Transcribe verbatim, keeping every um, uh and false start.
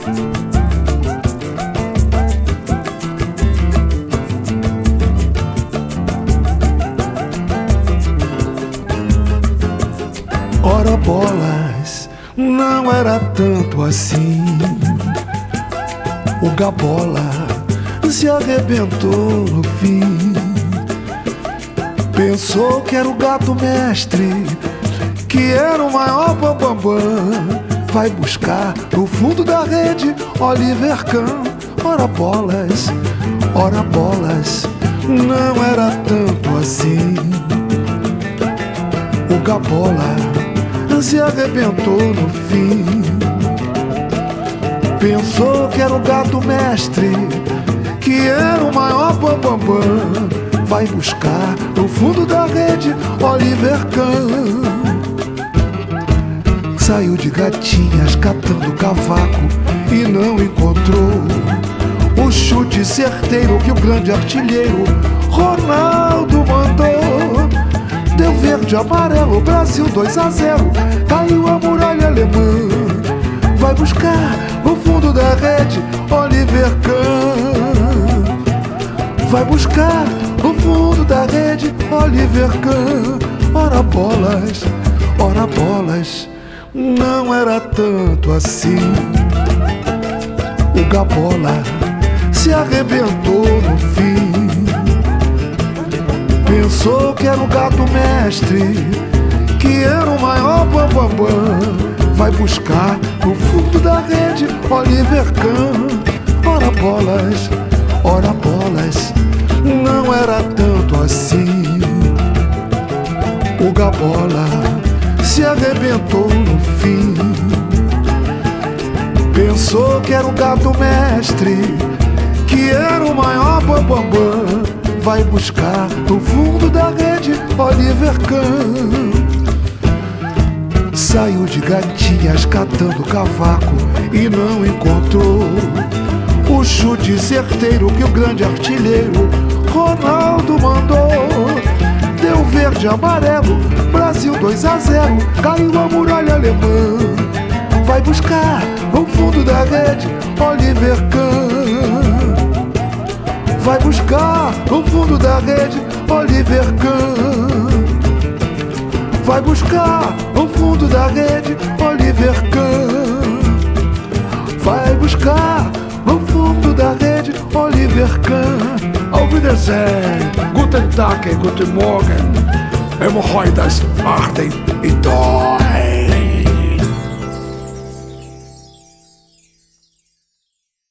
Ora bolas, não era tanto assim. O Gabola se arrebentou no fim. Pensou que era o gato mestre, que era o maior bambambam. Vai buscar no fundo da rede Oliver Kahn. Ora bolas, ora bolas, não era tanto assim. O Gabola se arrebentou no fim. Pensou que era o gato mestre, que era o maior bambambam. Vai buscar no fundo da rede Oliver Kahn. Saiu de gatinhas catando cavaco e não encontrou o chute certeiro que o grande artilheiro Ronaldo mandou. Deu verde, amarelo, Brasil dois a zero. Caiu a muralha alemã. Vai buscar no fundo da rede Oliver Kahn. Vai buscar no fundo da rede Oliver Kahn. Ora bolas, ora bolas, não era tanto assim. O Gabola se arrebentou no fim. Pensou que era o gato mestre, que era o maior bambambam. Vai buscar no fundo da rede Oliver Kahn. Ora bolas, ora bolas, não era tanto assim. O Gabola se arrebentou no fim. Pensou que era o gato mestre, que era o maior bambambam. Vai buscar no fundo da rede Oliver Kahn. Saiu de gatinhas catando cavaco e não encontrou o chute certeiro que o grande artilheiro Ronaldo mandou. Deu verde, amarelo, Brasil dois a zero. Caiu a muralha alemã. Vai buscar no fundo da rede Oliver Kahn. Vai buscar no fundo da rede Oliver Kahn. Vai buscar no fundo da rede Oliver Kahn. Vai buscar no fundo da rede Oliver Kahn. Auf Wiedersehen, guten Tag, guten Morgen. Hemorroidas ardem e doem.